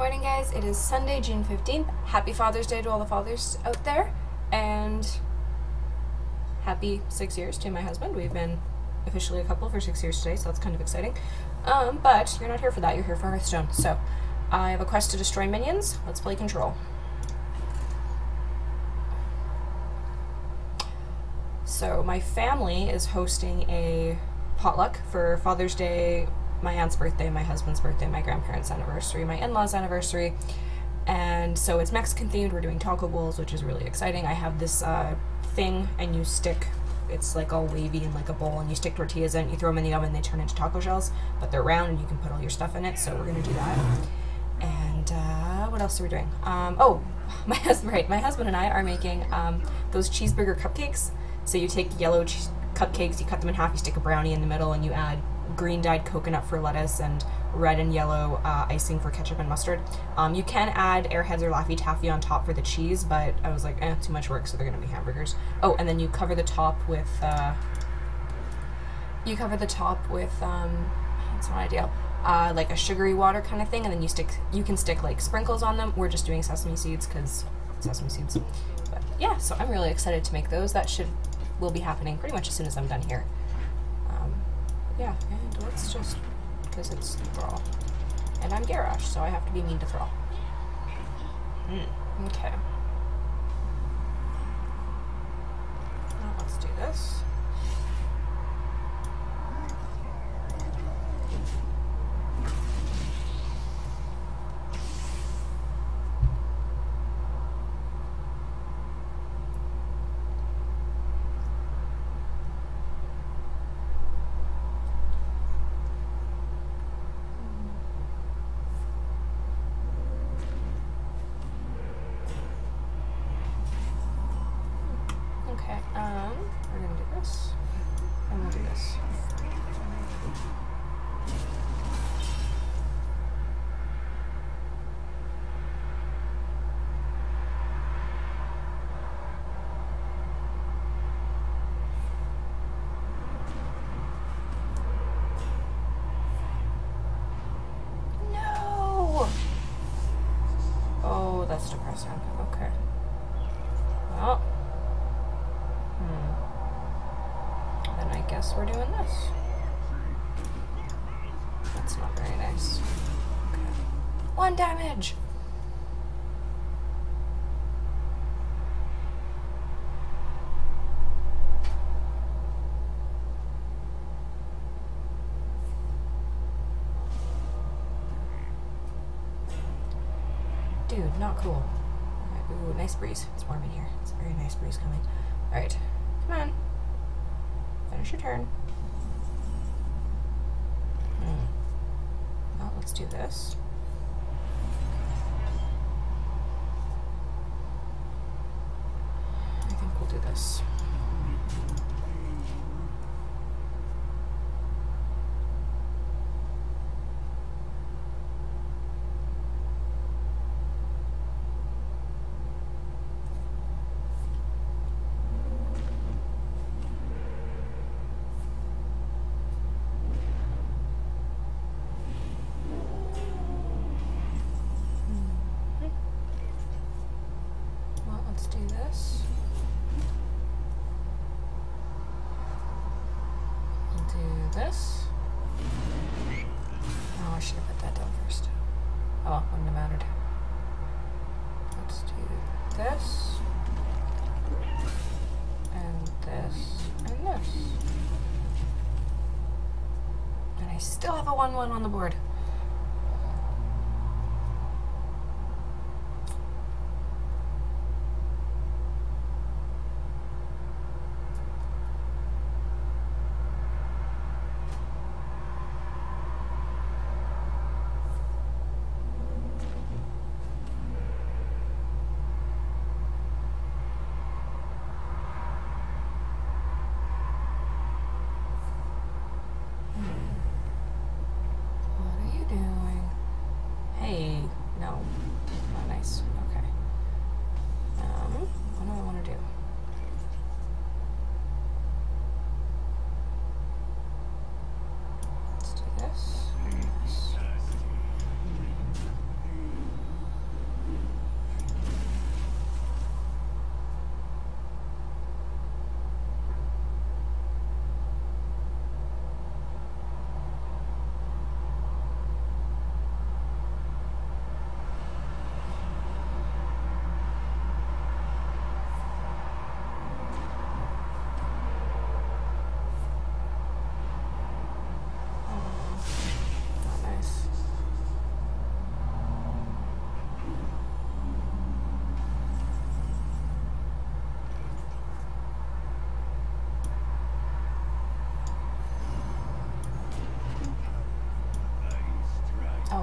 morning, guys. It is Sunday, June 15th. Happy Father's Day to all the fathers out there, and happy 6 years to my husband. We've been officially a couple for 6 years today, so that's kind of exciting. But you're not here for that. You're here for Hearthstone. So I have a quest to destroy minions. Let's play Control. So my family is hosting a potluck for Father's Day, my aunt's birthday, my husband's birthday, my grandparents' anniversary, my in-laws' anniversary, and so it's Mexican themed. We're doing taco bowls, which is really exciting. I have this thing, and you stick, it's like all wavy in like a bowl, and you stick tortillas in, you throw them in the oven, they turn into taco shells, but they're round and you can put all your stuff in it, so we're gonna do that. And what else are we doing? Oh, my husband and I are making those cheeseburger cupcakes. So you take yellow cupcakes, you cut them in half, you stick a brownie in the middle, and you add green dyed coconut for lettuce and red and yellow icing for ketchup and mustard. You can add Airheads or Laffy Taffy on top for the cheese, but I was like, too much work, so they're gonna be hamburgers. Oh, and then you cover the top with that's not ideal. Like a sugary water kind of thing, and then you can stick like sprinkles on them. We're just doing sesame seeds because sesame seeds. But yeah, so I'm really excited to make those. That will be happening pretty much as soon as I'm done here. Yeah, and let's just, because it's Thrall. And I'm Garrosh, so I have to be mean to Thrall. Okay. Well, let's do this. We're gonna do this, and we'll do this. No! Oh, that's depressing. Okay. Well. Then I guess we're doing this. That's not very nice. Okay. 1 damage! Dude, not cool. Alright, ooh, nice breeze. It's warm in here. It's a very nice breeze coming. Alright, come on. Finish your turn. Well, let's do this. I think we'll do this. Let's do this. We'll do this. Oh, I should have put that down first. Oh, wouldn't have mattered. Let's do this. And this. And this. And I still have a 1-1 on the board.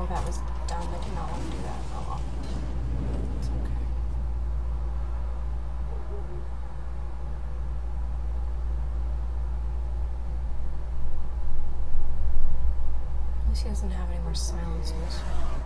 that was dumb. I did not want to do that. Oh well. It's okay. At least he doesn't have any more silencers.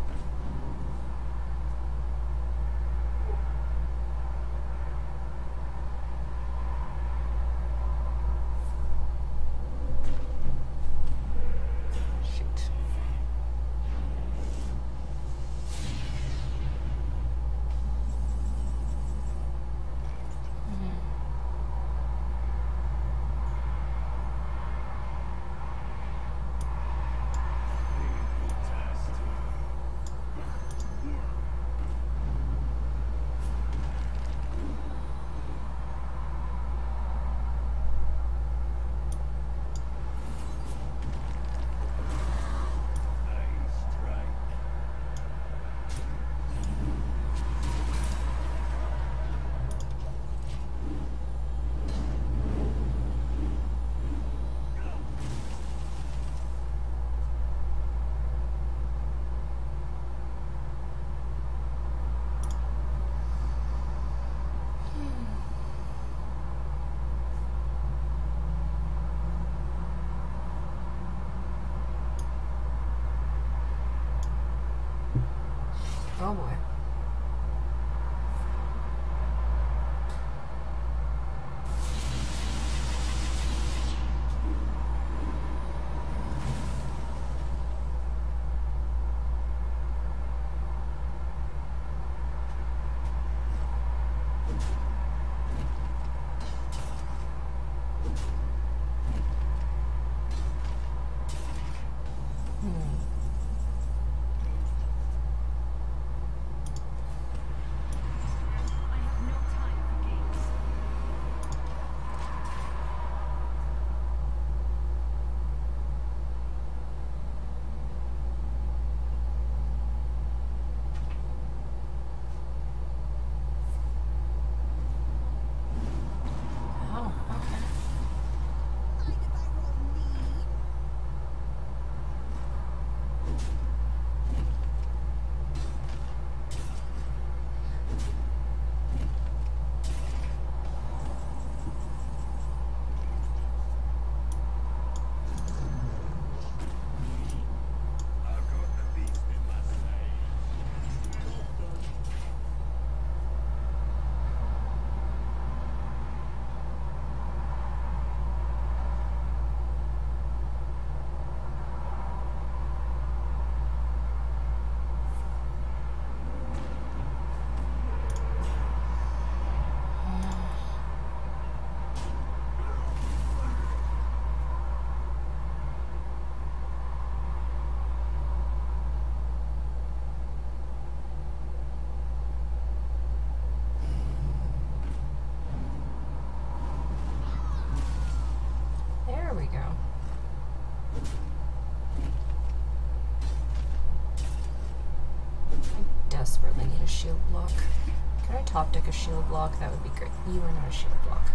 Oh boy. There we go. I desperately need a shield block. Can I top deck a shield block? That would be great. You are not a shield block.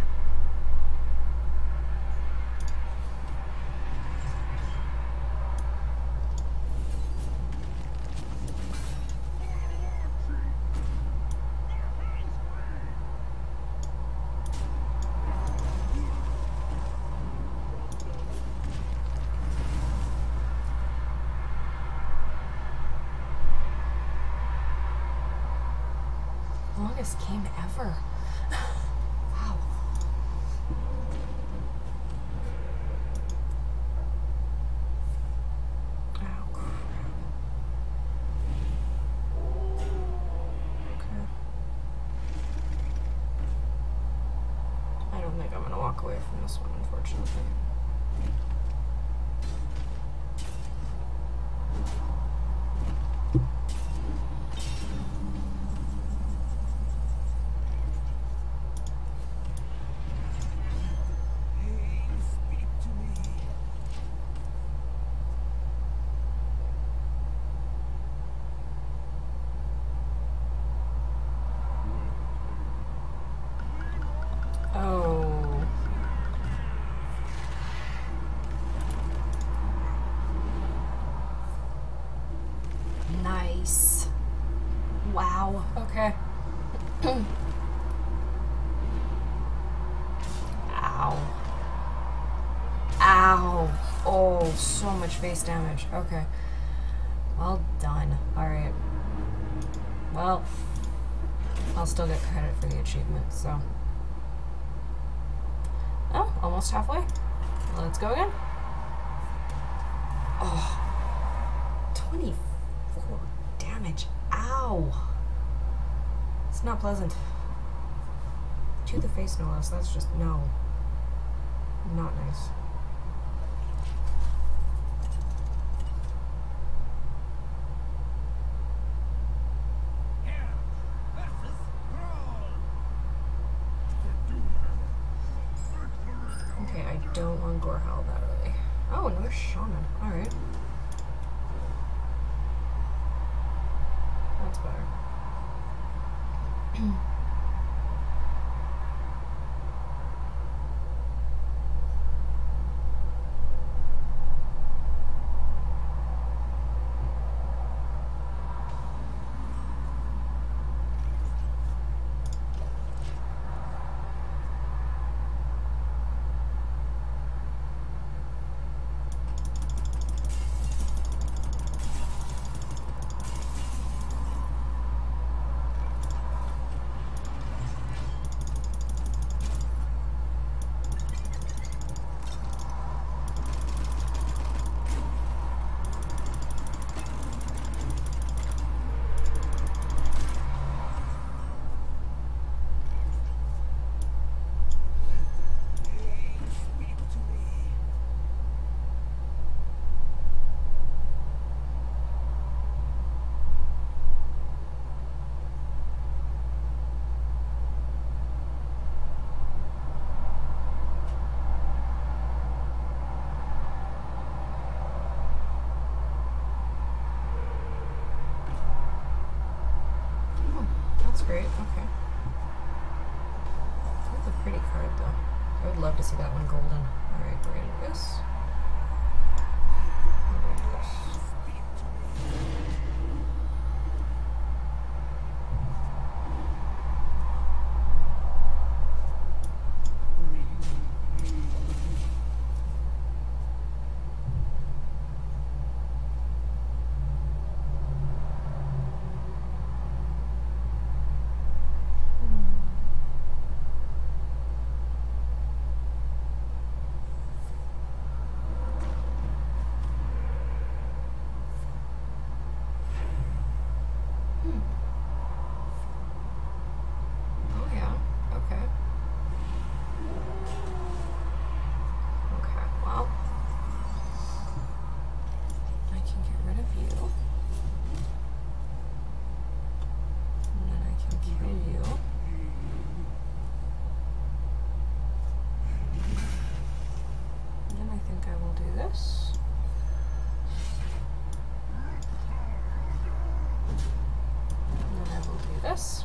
Longest game ever. Wow. Oh, crap. Okay. I don't think I'm gonna walk away from this one, unfortunately. Ow. Okay. Ow. Ow. Oh, so much face damage. Okay. Well done. Alright. Well, I'll still get credit for the achievement, so. Oh, almost halfway. Let's go again. Oh. 24 damage. Ow. It's not pleasant. To the face, no less. That's just, no. Not nice. Okay, I don't want Gorehowl that early. Oh, another shaman. Alright. That's better. That's great, okay. That's a pretty card, though. I would love to see that one golden. Alright, we're gonna do this. We're gonna do this. Oh yeah, okay. Okay, well. I can get rid of you. And then I can kill you. And then I think I will do this. And then I will do this.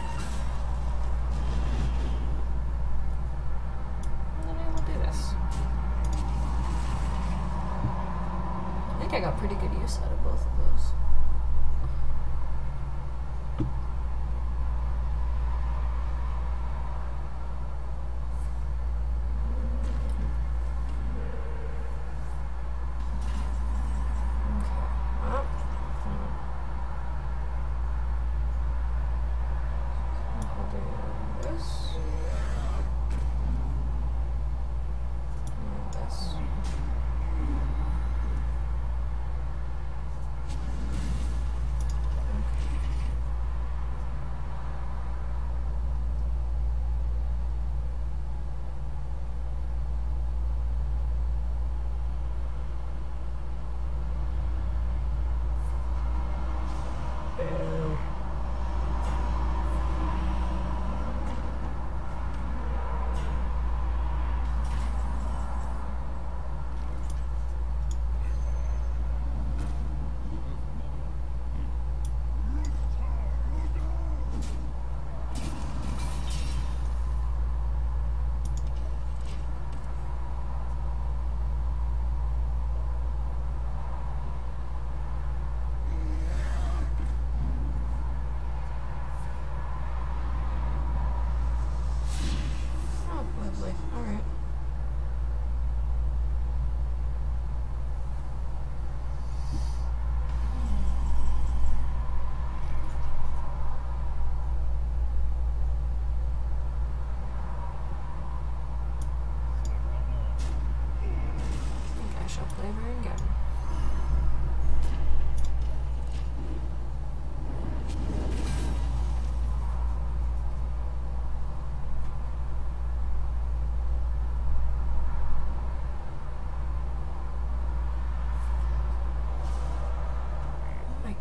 And then I will do this. I think I got pretty good use out of both of those.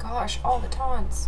gosh, all the taunts.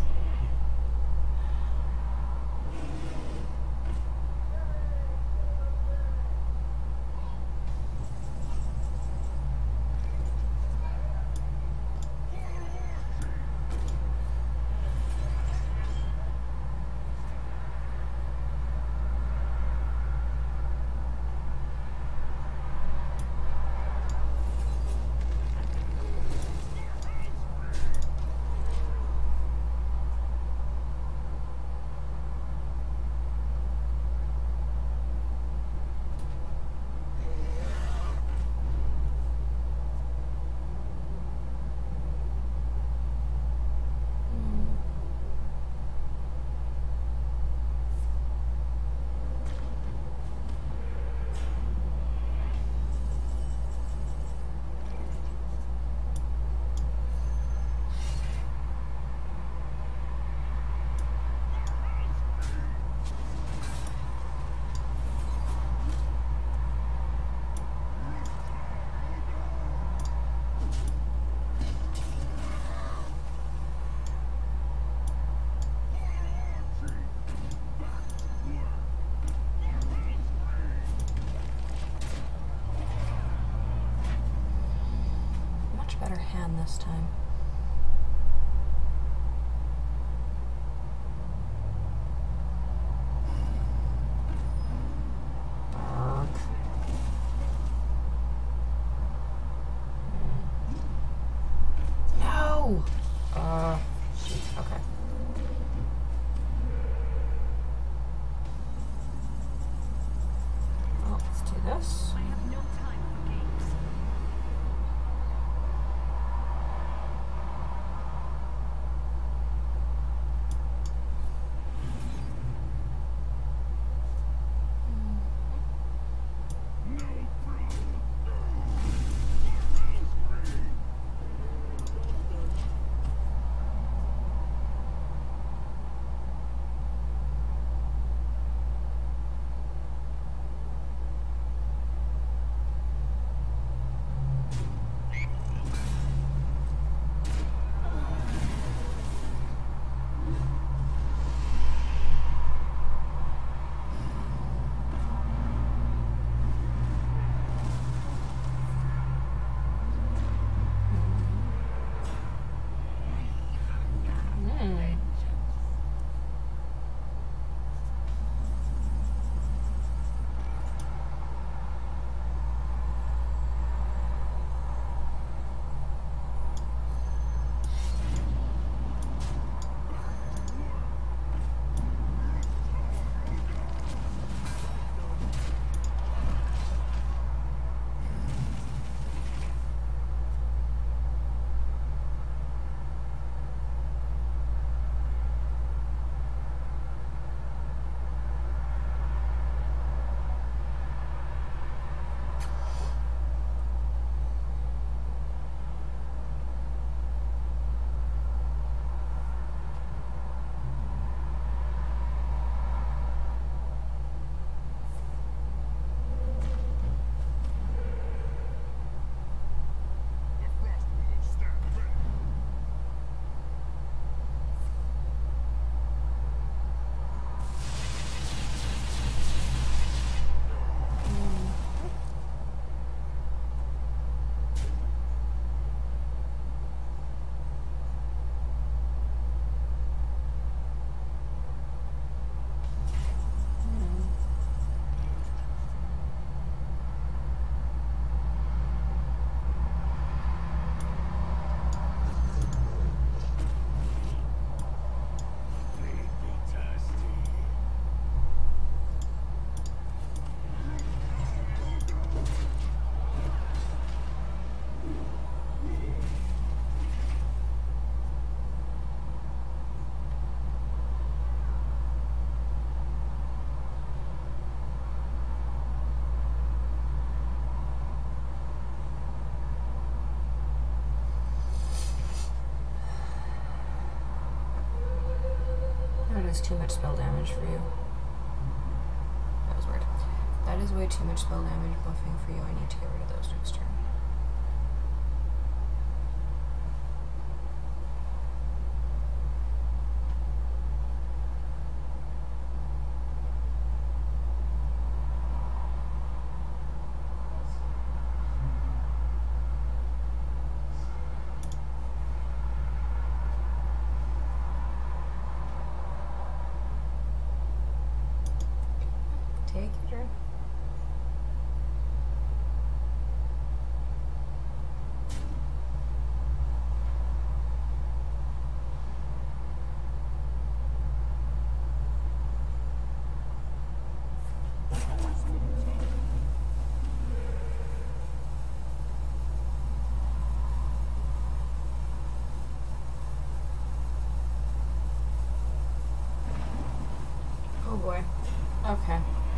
Better hand this time. No! Okay. Well, let's do this. That is too much spell damage for you. That was weird. That is way too much spell damage buffing for you. I need to get rid of those next turn. Take your turn. Oh boy. Okay.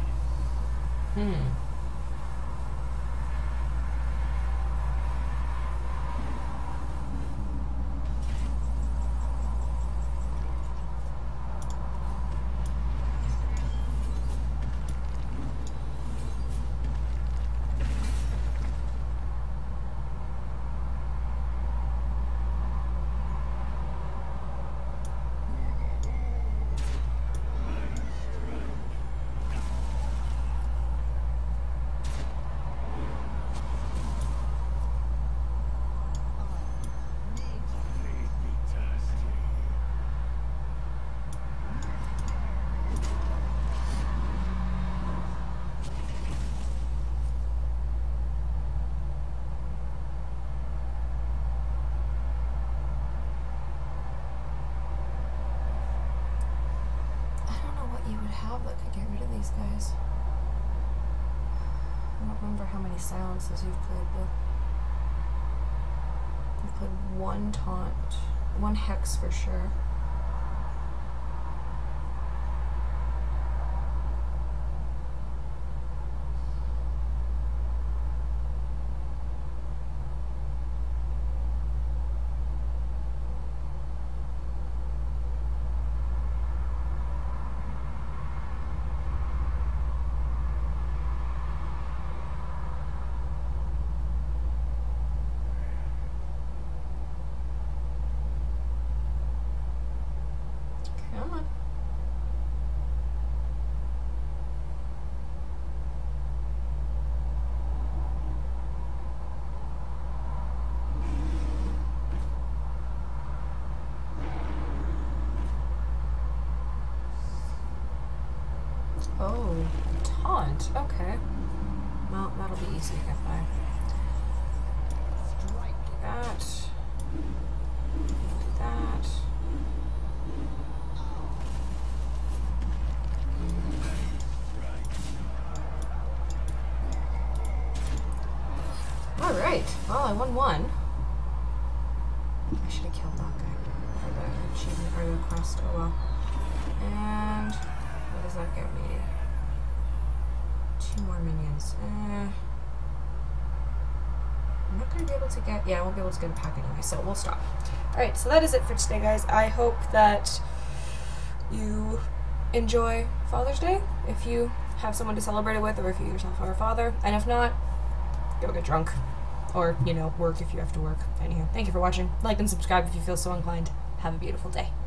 Have that could get rid of these guys. I don't remember how many silences you've played with. You've played one taunt, one hex for sure. Come on. Oh, taunt. Okay. Well, that'll be easy to get by. That. That. Alright, well, I won one. I should have killed that guy for the achievement or the quest. Oh well. And what does that get me? 2 more minions. I'm not going to be able to get... Yeah, I won't be able to get a pack anyway, so we'll stop. Alright, so that is it for today, guys. I hope that you enjoy Father's Day if you have someone to celebrate it with, or if you yourself are a father. And if not, go get drunk. Or, you know, work if you have to work. Anyhow, thank you for watching. Like and subscribe if you feel so inclined. Have a beautiful day.